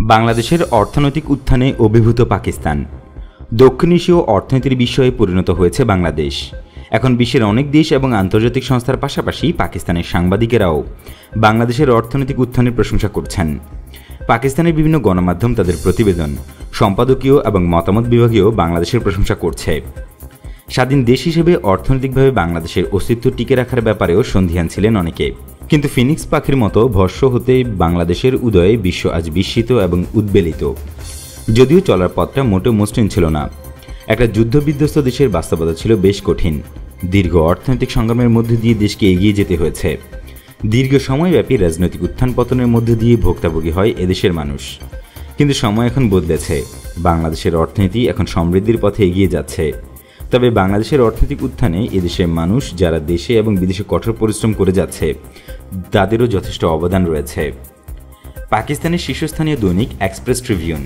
বাংলাদেশের অর্থনৈতিক উত্থানে অভিভূত পাকিস্তান। দক্ষিণ এশীয় অর্থনীতির বিষয়ে পরিণত হয়েছে বাংলাদেশ। এখন বিশ্বের অনেক দেশ এবং আন্তর্জাতিক সংস্থার পাশাপাশি পাকিস্তানের সাংবাদিকেরাও বাংলাদেশের অর্থনৈতিক উত্থানের প্রশংসা করছেন। পাকিস্তানের বিভিন্ন গণমাধ্যম তাদের প্রতিবেদন, সম্পাদকীয় এবং মতামত বিভাগেও বাংলাদেশের প্রশংসা করছে। স্বাধীন দেশ হিসেবে অর্থনৈতিকভাবে বাংলাদেশের অস্তিত্ব টিকে রাখার ব্যাপারেও সন্দিহান ছিলেন অনেকে। কিন্তু ফিনিক্স পাখির মতো ভস্ম হতে বাংলাদেশের উদয়ে বিশ্ব আজ বিস্মিত এবং উদ্বেলিত। যদিও চলার পথটা মোটেও মসৃণ ছিল না। একটা যুদ্ধবিধ্বস্ত দেশের বাস্তবতা ছিল বেশ কঠিন। দীর্ঘ অর্থনৈতিক সংগ্রামের মধ্যে দিয়ে দেশকে এগিয়ে যেতে হয়েছে। দীর্ঘ সময়ব্যাপী রাজনৈতিক উত্থান পতনের মধ্যে দিয়ে ভোক্তাভোগী হয় এদেশের মানুষ। কিন্তু সময় এখন বদলেছে। বাংলাদেশের অর্থনীতি এখন সমৃদ্ধির পথে এগিয়ে যাচ্ছে। তবে বাংলাদেশের অর্থনৈতিক উত্থানে এদেশের মানুষ যারা দেশে এবং বিদেশে কঠোর পরিশ্রম করে যাচ্ছে তাদেরও যথেষ্ট অবদান রয়েছে। পাকিস্তানের শীর্ষস্থানীয় দৈনিক এক্সপ্রেস ট্রিবিউন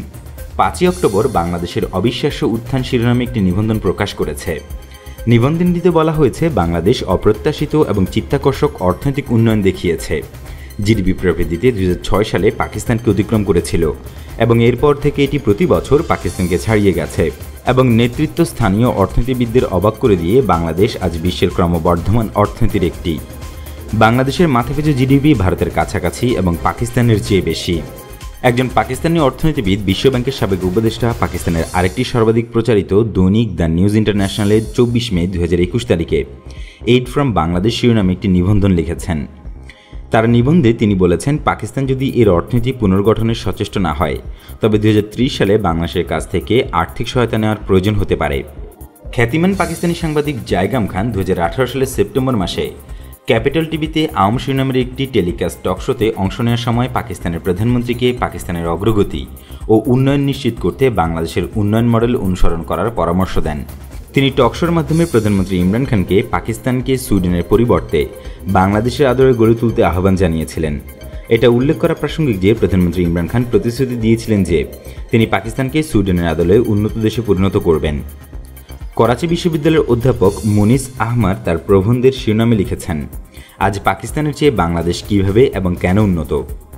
5 অক্টোবর বাংলাদেশের অবিশ্বাস্য উত্থান শিরোনামে একটি নিবন্ধন প্রকাশ করেছে। নিবন্ধনটিতে বলা হয়েছে, বাংলাদেশ অপ্রত্যাশিত এবং চিত্তাকর্ষক অর্থনৈতিক উন্নয়ন দেখিয়েছে। জিডিপি প্রবৃদ্ধিতে 2006 সালে পাকিস্তানকে অতিক্রম করেছিল এবং এরপর থেকে এটি প্রতি বছর পাকিস্তানকে ছাড়িয়ে গেছে এবং নেতৃত্ব স্থানীয় অর্থনীতিবিদদের অবাক করে দিয়ে বাংলাদেশ আজ বিশ্বের ক্রমবর্ধমান অর্থনীতির একটি। বাংলাদেশের মাথাপিছু জিডিপি ভারতের কাছাকাছি এবং পাকিস্তানের চেয়ে বেশি। একজন পাকিস্তানি অর্থনীতিবিদ, বিশ্বব্যাংকের সাবেক উপদেষ্টা, পাকিস্তানের আরেকটি সর্বাধিক প্রচারিত দৈনিক দ্য নিউজ ইন্টারন্যাশনালের 24 মে 2021 তারিখে এইড ফ্রম বাংলাদেশ শিরোনামে একটি নিবন্ধন লিখেছেন। তার নিবন্ধে তিনি বলেছেন, পাকিস্তান যদি এর অর্থনীতি পুনর্গঠনের সচেষ্ট না হয় তবে 2030 সালে বাংলাদেশের কাছ থেকে আর্থিক সহায়তা নেওয়ার প্রয়োজন হতে পারে। খ্যাতিমান পাকিস্তানি সাংবাদিক জায়গাম খান 2018 সালের সেপ্টেম্বর মাসে ক্যাপিটাল টিভিতে আওম শিরোনামের একটি টেলিকাস্ট টকশোতে অংশ নেওয়ার সময় পাকিস্তানের প্রধানমন্ত্রীকে পাকিস্তানের অগ্রগতি ও উন্নয়ন নিশ্চিত করতে বাংলাদেশের উন্নয়ন মডেল অনুসরণ করার পরামর্শ দেন। তিনি টকশোর মাধ্যমে প্রধানমন্ত্রী ইমরান খানকে পাকিস্তানকে সুইডেনের পরিবর্তে বাংলাদেশের আদরে গড়ে তুলতে আহ্বান জানিয়েছিলেন। এটা উল্লেখ করা প্রাসঙ্গিক যে প্রধানমন্ত্রী ইমরান খান প্রতিশ্রুতি দিয়েছিলেন যে তিনি পাকিস্তানকে সুইডেনের আদলে উন্নত দেশে পরিণত করবেন। করাচি বিশ্ববিদ্যালয়ের অধ্যাপক মুনিস আহমদ তার প্রবন্ধের শিরোনামে লিখেছেন, আজ পাকিস্তানের চেয়ে বাংলাদেশ কিভাবে এবং কেন উন্নত।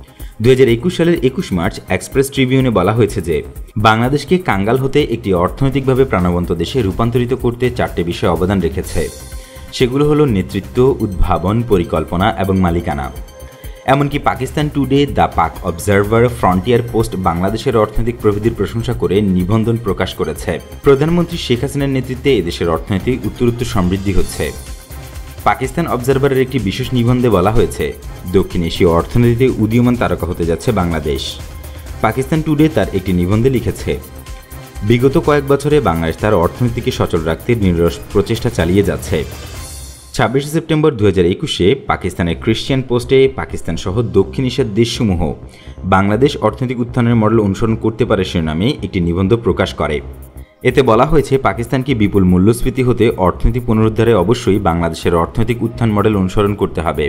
2021 সালের 21 মার্চ এক্সপ্রেস ট্রিবিউনে বলা হয়েছে যে বাংলাদেশকে কাঙ্গাল হতে একটি অর্থনৈতিকভাবে প্রাণবন্ত দেশে রূপান্তরিত করতে 4টে বিষয়ে অবদান রেখেছে। সেগুলো হলো নেতৃত্ব, উদ্ভাবন, পরিকল্পনা এবং মালিকানা। এমনকি Pakistan Today, the Pak Observer, Frontier Post বাংলাদেশের অর্থনৈতিক প্রবৃদ্ধির প্রশংসা করে নিবন্ধন প্রকাশ করেছে। প্রধানমন্ত্রী শেখ হাসিনার নেতৃত্বে এদেশের অর্থনীতি উত্তরোত্তর সমৃদ্ধি হচ্ছে। পাকিস্তান অবজারভারের একটি বিশেষ নিবন্ধে বলা হয়েছে, দক্ষিণ এশীয় অর্থনীতিতে উদীয়মান তারকা হতে যাচ্ছে বাংলাদেশ। পাকিস্তান টুডে তার একটি নিবন্ধে লিখেছে, বিগত কয়েক বছরে বাংলাদেশ তার অর্থনীতিকে সচল রাখতে নিরলস প্রচেষ্টা চালিয়ে যাচ্ছে। 26 সেপ্টেম্বর 2021-এ পাকিস্তানের ক্রিশ্চিয়ান পোস্টে পাকিস্তান সহ দক্ষিণ এশিয়ার দেশসমূহ বাংলাদেশ অর্থনৈতিক উত্থানের মডেল অনুসরণ করতে পারে শিরোনামে একটি নিবন্ধ প্রকাশ করে। এতে বলা হয়েছে, পাকিস্তানকে বিপুল মূল্যস্ফীতি হতে অর্থনীতি পুনরুদ্ধারে অবশ্যই বাংলাদেশের অর্থনৈতিক উত্থান মডেল অনুসরণ করতে হবে।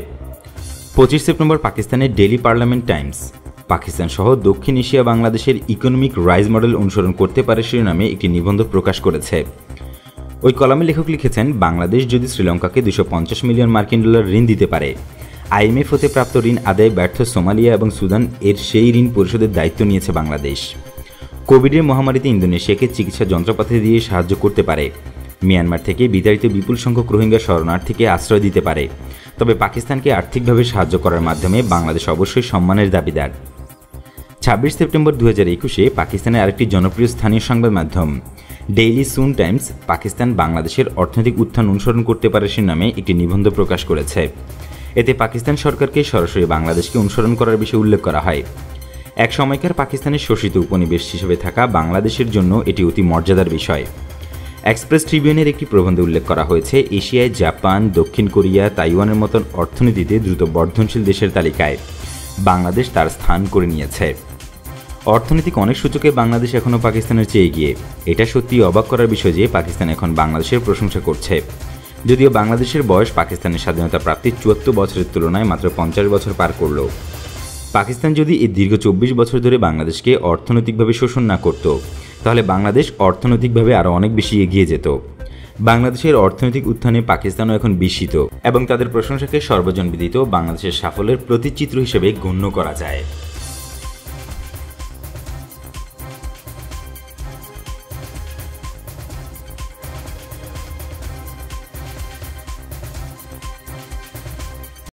25 সেপ্টেম্বর পাকিস্তানের ডেইলি পার্লামেন্ট টাইমস পাকিস্তান সহ দক্ষিণ এশিয়া বাংলাদেশের ইকোনমিক রাইজ মডেল অনুসরণ করতে পারে শিরোনামে একটি নিবন্ধ প্রকাশ করেছে। ওই কলামে লেখক লিখেছেন, বাংলাদেশ যদি শ্রীলঙ্কাকে $250 মিলিয়ন মার্কিন ডলার ঋণ দিতে পারে, IMF হতে প্রাপ্ত ঋণ আদায়ে ব্যর্থ সোমালিয়া এবং সুদান এর সেই ঋণ পরিশোধের দায়িত্ব নিয়েছে বাংলাদেশ। কোভিডের মহামারীতে ইন্দোনেশিয়াকে চিকিৎসা যন্ত্রপাতি দিয়ে সাহায্য করতে পারে। মিয়ানমার থেকে বিতাড়িত বিপুল সংখ্যক রোহিঙ্গা শরণার্থীকে আশ্রয় দিতে পারে। তবে পাকিস্তানকে আর্থিকভাবে সাহায্য করার মাধ্যমে বাংলাদেশ অবশ্যই সম্মানের দাবিদার। 26 সেপ্টেম্বর 2021-এ পাকিস্তানের আরেকটি জনপ্রিয় স্থানীয় সংবাদ মাধ্যম ডেইলি সুন টাইমস পাকিস্তান বাংলাদেশের অর্থনৈতিক উত্থান অনুসরণ করতে পারে শিরোনামে একটি নিবন্ধ প্রকাশ করেছে। এতে পাকিস্তান সরকারকে সরাসরি বাংলাদেশকে অনুসরণ করার বিষয়ে উল্লেখ করা হয়। এক সময়কার পাকিস্তানের শোষিত উপনিবেশ হিসেবে থাকা বাংলাদেশের জন্য এটি অতি মর্যাদার বিষয়। এক্সপ্রেস ট্রিবিউনের একটি প্রবন্ধে উল্লেখ করা হয়েছে, এশিয়ায় জাপান, দক্ষিণ কোরিয়া, তাইওয়ানের মতন অর্থনীতিতে দ্রুত বর্ধনশীল দেশের তালিকায় বাংলাদেশ তার স্থান করে নিয়েছে। অর্থনৈতিক অনেক সূচকে বাংলাদেশ এখনও পাকিস্তানের চেয়ে এগিয়ে। এটা সত্যিই অবাক করার বিষয় যে পাকিস্তান এখন বাংলাদেশের প্রশংসা করছে। যদিও বাংলাদেশের বয়স পাকিস্তানের স্বাধীনতা প্রাপ্তির 74 বছরের তুলনায় মাত্র 50 বছর পার করল। পাকিস্তান যদি এই দীর্ঘ 24 বছর ধরে বাংলাদেশকে অর্থনৈতিকভাবে শোষণ না করত তাহলে বাংলাদেশ অর্থনৈতিকভাবে আরও অনেক বেশি এগিয়ে যেত। বাংলাদেশের অর্থনৈতিক উত্থানে পাকিস্তানও এখন বিস্মিত এবং তাদের প্রশংসাকে সর্বজনবিদিত বাংলাদেশের সাফল্যের প্রতিচিত্র হিসেবে গণ্য করা যায়।